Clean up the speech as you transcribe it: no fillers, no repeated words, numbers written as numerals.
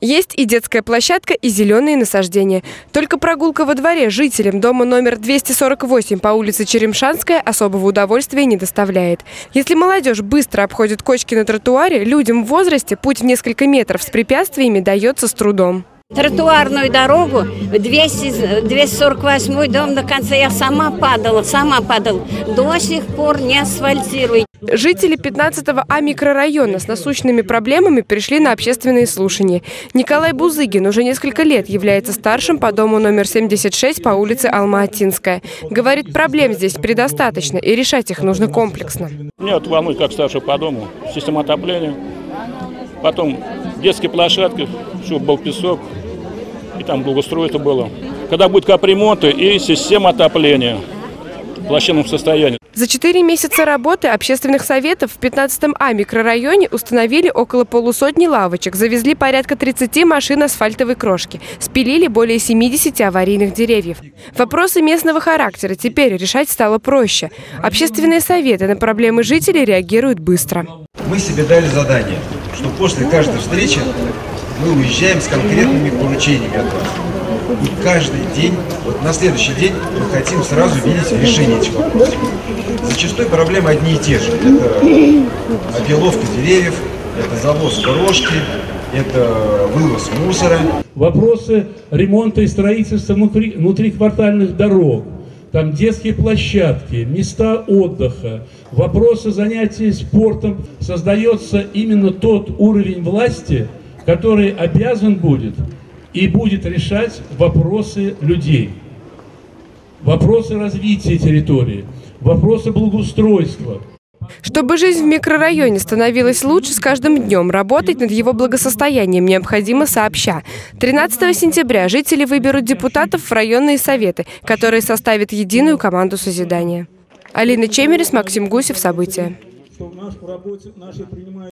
Есть и детская площадка, и зеленые насаждения. Только прогулка во дворе жителям дома номер 248 по улице Черемшанская особого удовольствия не доставляет. Если молодежь быстро обходит кочки на тротуаре, людям в возрасте путь в несколько метров с препятствиями дается с трудом. Тротуарную дорогу 248 дом до конца я сама падала. До сих пор не асфальтируют. Жители 15-го А микрорайона с насущными проблемами пришли на общественные слушания. Николай Бузыгин уже несколько лет является старшим по дому номер 76 по улице Алма-Атинская. Говорит, проблем здесь предостаточно, и решать их нужно комплексно. Меня волнует, как старший по дому, система отопления, потом детские площадки, чтобы был песок, и там благоустройство было. Когда будет капремонт и система отопления в плачевном состоянии. За 4 месяца работы общественных советов в 15-м А микрорайоне установили около полусотни лавочек, завезли порядка 30 машин асфальтовой крошки, спилили более 70 аварийных деревьев. Вопросы местного характера теперь решать стало проще. Общественные советы на проблемы жителей реагируют быстро. Мы себе дали задание, что после каждой встречи мы уезжаем с конкретными поручениями от вас. И каждый день, вот на следующий день, мы хотим сразу видеть решение этих вопросов. Зачастую проблемы одни и те же. Это опиловка деревьев, это завоз крошки, это вывоз мусора. Вопросы ремонта и строительства внутриквартальных дорог, там детские площадки, места отдыха, вопросы занятий спортом. Создается именно тот уровень власти, который обязан будет и будет решать вопросы людей, вопросы развития территории, вопросы благоустройства. Чтобы жизнь в микрорайоне становилась лучше с каждым днем, работать над его благосостоянием необходимо сообща. 13 сентября жители выберут депутатов в районные советы, которые составят единую команду созидания. Алина Чемерис, Максим Гусев. События.